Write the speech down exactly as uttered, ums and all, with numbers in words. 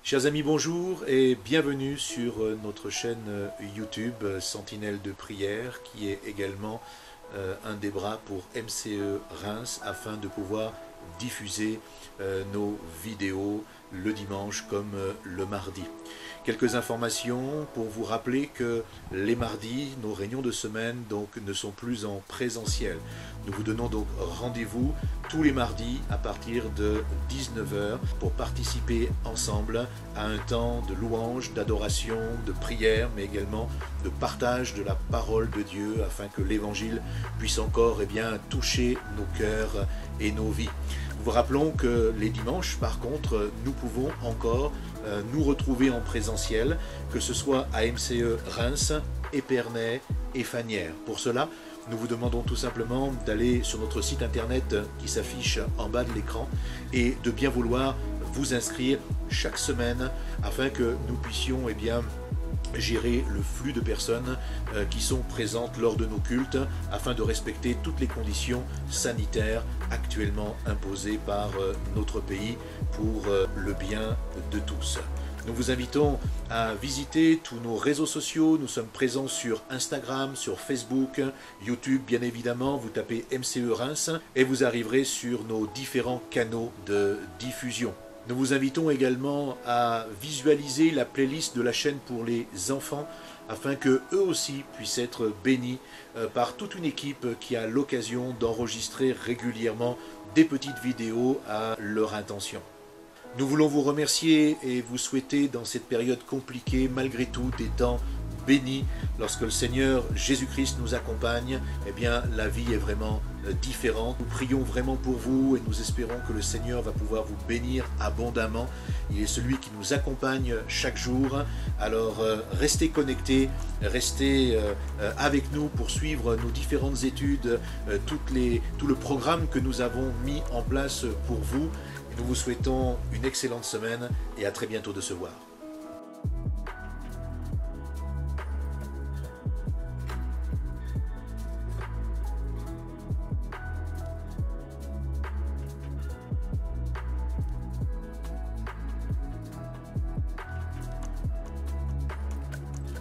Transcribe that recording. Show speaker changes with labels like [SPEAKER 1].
[SPEAKER 1] Chers amis, bonjour et bienvenue sur notre chaîne YouTube Sentinelle de prière, qui est également euh, un des bras pour M C E Reims, afin de pouvoir diffuser euh, nos vidéos le dimanche comme euh, le mardi. Quelques informations pour vous rappeler que les mardis, nos réunions de semaine donc, ne sont plus en présentiel. Nous vous donnons donc rendez-vous tous les mardis à partir de dix-neuf heures pour participer ensemble à un temps de louange, d'adoration, de prière, mais également de partage de la parole de Dieu afin que l'évangile puisse encore eh bien, toucher nos cœurs et nos vies. Nous vous rappelons que les dimanches, par contre, nous pouvons encore euh, nous retrouver en présentiel, que ce soit à M C E Reims, Épernay et Fagnières. Pour cela, nous vous demandons tout simplement d'aller sur notre site internet qui s'affiche en bas de l'écran et de bien vouloir vous inscrire chaque semaine afin que nous puissions eh bien, gérer le flux de personnes euh, qui sont présentes lors de nos cultes afin de respecter toutes les conditions sanitaires actuellement imposées par euh, notre pays pour euh, le bien de tous. Nous vous invitons à visiter tous nos réseaux sociaux. Nous sommes présents sur Instagram, sur Facebook, YouTube bien évidemment. Vous tapez M C E Reims et vous arriverez sur nos différents canaux de diffusion. Nous vous invitons également à visualiser la playlist de la chaîne pour les enfants afin que eux aussi puissent être bénis par toute une équipe qui a l'occasion d'enregistrer régulièrement des petites vidéos à leur intention. Nous voulons vous remercier et vous souhaiter dans cette période compliquée, malgré tout, des temps bénis. Lorsque le Seigneur Jésus-Christ nous accompagne, eh bien la vie est vraiment différente. Nous prions vraiment pour vous et nous espérons que le Seigneur va pouvoir vous bénir abondamment. Il est celui qui nous accompagne chaque jour. Alors euh, restez connectés, restez euh, avec nous pour suivre nos différentes études, euh, toutes les, tout le programme que nous avons mis en place pour vous. Nous vous souhaitons une excellente semaine et à très bientôt de se voir.